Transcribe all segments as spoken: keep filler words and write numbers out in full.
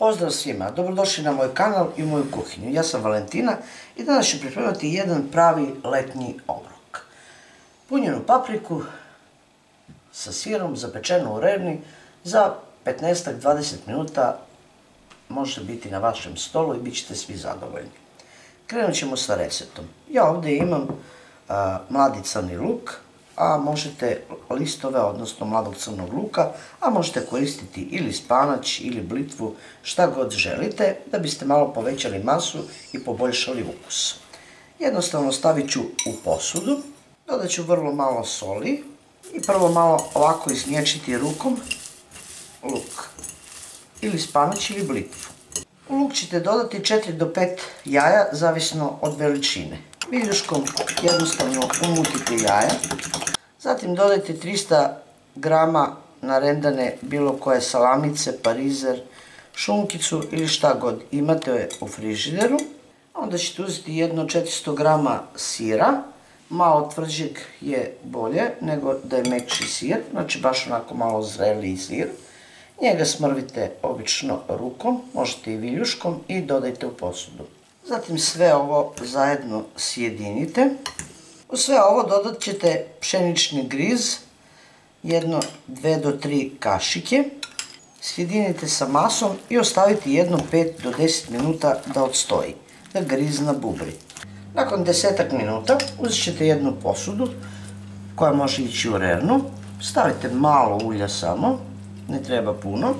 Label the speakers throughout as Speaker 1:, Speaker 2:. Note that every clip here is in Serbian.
Speaker 1: Pozdrav svima, dobrodošli na moj kanal i moju kuhinju. Ja sam Valentina i danas ću pripremati jedan pravi letnji obrok. Punjenu papriku sa sirom zapečenu u rerni za petnaest do dvadeset minuta može biti na vašem stolu i bit ćete svi zadovoljni. Krenut ćemo sa receptom. Ja ovdje imam a, mladi crni luk, a možete listove, odnosno mladog crnog luka, a možete koristiti ili spanać ili blitvu, šta god želite, da biste malo povećali masu i poboljšali ukus. Jednostavno stavit ću u posudu, dodat ću vrlo malo soli i prvo malo ovako izmječiti rukom luk, ili spanać ili blitvu. U luk ćete dodati četiri do pet jaja, zavisno od veličine. Viljuškom jednostavno umutite jaja. Zatim dodajte tristo grama narendane bilo koje salamice, parizer, šunkicu ili šta god imate u frižideru. Onda ćete uzeti jedno četiristo grama sira. Malo tvrđeg je bolje nego da je mekši sir, znači baš onako malo zreliji sir. Njega smrvite obično rukom, možete i viljuškom i dodajte u posudu. Zatim sve ovo zajedno sjedinite. U sve ovo dodat ćete pšenični griz, jedno, dve do tri kašike. Sjedinite sa masom i ostavite jedno pet do deset minuta da odstoji, da griz nabubri. Nakon desetak minuta uzet ćete jednu posudu koja može ići u rernu. Stavite malo ulja samo, ne treba puno.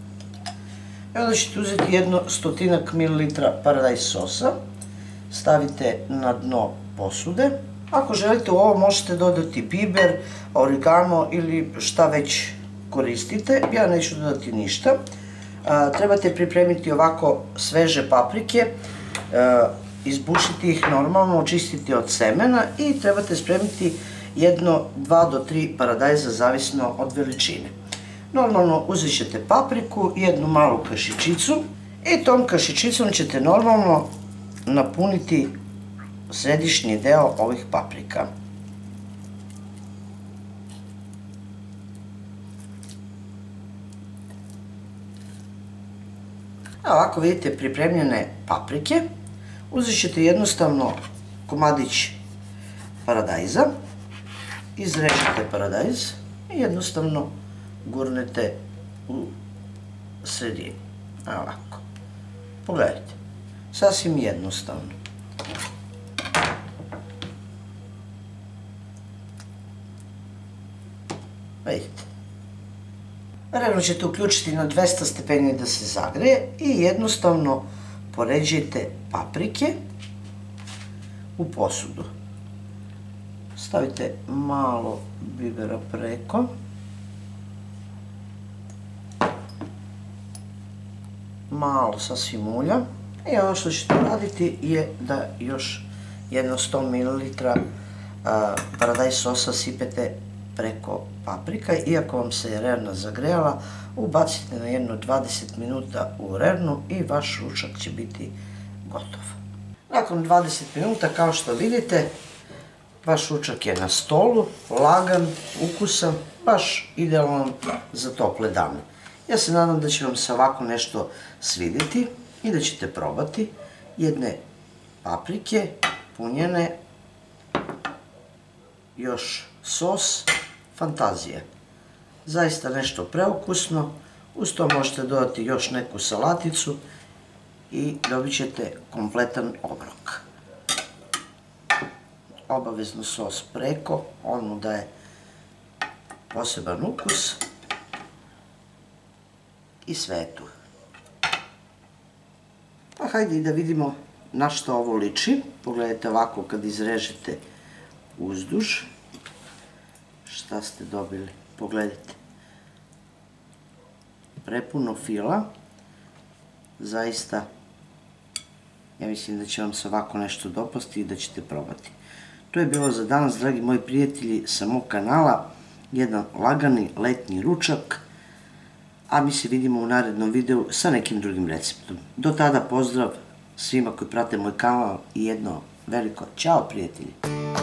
Speaker 1: I onda ćete uzeti jedno stotinak mililitra paradajz sosa. Stavite na dno posude. Ako želite u ovo možete dodati biber, oregano ili šta već koristite. Ja neću dodati ništa. Trebate pripremiti ovako sveže paprike, izbušiti ih normalno, očistiti od semena i trebate spremiti jedno, dva do tri paradajza zavisno od veličine. Normalno uzet ćete papriku, jednu malu kašičicu i tom kašičicom ćete normalno napuniti središnji deo ovih paprika. Ovako vidite pripremljene paprike. Uzet ćete jednostavno komadić paradajza, izrežete paradajz i jednostavno gurnete u sredinu. Ovako. Pogledajte. Sasvim jednostavno. Vidite. Rernu ćete uključiti na dvesta stepeni da se zagreje i jednostavno poređajte paprike u posudu. Stavite malo bibera preko. Malo sasvim ulja. I ono što ćete raditi je da još jedno sto mililitara paradajz sosa sipete preko paprika. Iako vam se je rerna zagrejala, ubacite na jedno dvadeset minuta u rernu i vaš ručak će biti gotov. Nakon dvadeset minuta, kao što vidite, vaš ručak je na stolu, lagan, ukusan, baš idealan za tople dane. Ja se nadam da će vam se ovako nešto svidjeti i da ćete probati jedne paprike punjene, još sos, fantazije. Zaista nešto preukusno, uz to možete dodati još neku salaticu i dobit ćete kompletan obrok. Obavezno sos preko, on mu daje poseban ukus i sve je tu. Pa hajde da vidimo na što ovo liči. Pogledajte ovako kad izrežete uzduž. Šta ste dobili? Pogledajte. Prepuno fila. Zaista, ja mislim da će vam se ovako nešto dopasti i da ćete probati. To je bilo za danas, dragi moji prijatelji, sa mog kanala. Jedan lagani letnji ručak. A mi se vidimo u narednom videu sa nekim drugim receptom. Do tada pozdrav svima koji prate moj kanal i jedno veliko ćao prijatelji.